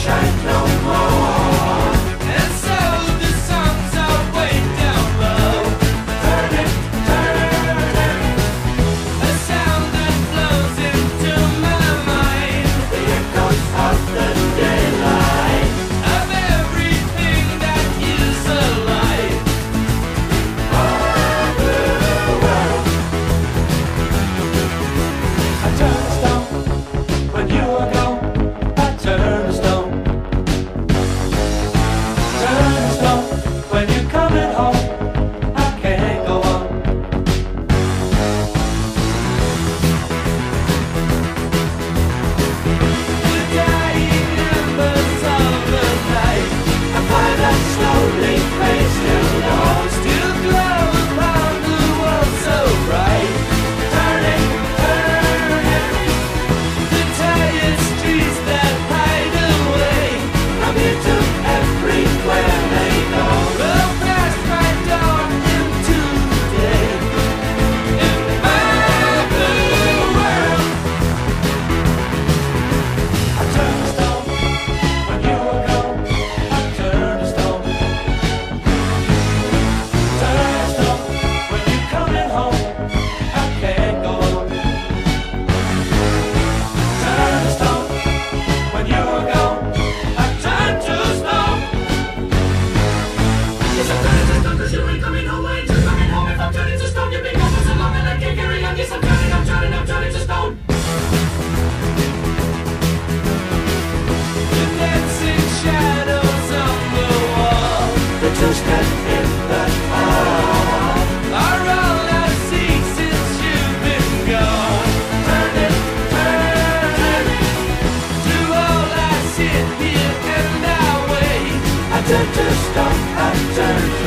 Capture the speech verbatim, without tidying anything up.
sunshine no more. And so the songs are way down low. Turn it, turn it. A sound that flows into my mind. The echoes of the daylight, of everything that is alive. Of the world. I turn a stone when you are gone. I turn a stone. Turn a stone when you're coming home. I can't go on. The dying embers of the night, a fire that slowly fades to dawn, still glow upon the world so bright. Turn it, turn it. The tired streets that hide away from here to everywhere they go will pass right on into day. In my blue world, I turn a stone when you are gone. I turn a stone. Turn a stone when you're coming home. I can't go on. Turn a stone when you are gone. I turn to stone. Yes, I'm turning to stone 'cause you ain't coming home. I ain't just coming home. If I'm turning to stone, you've been gone for so long and I can't carry on. Yes, I'm turning, I'm turning, I'm turning to stone. The dancing shadows on the wall, the two-step in the hall, are all I see since you've been gone. Turn it, turn it. To all I sit here and I wait. I turn to stone, I turn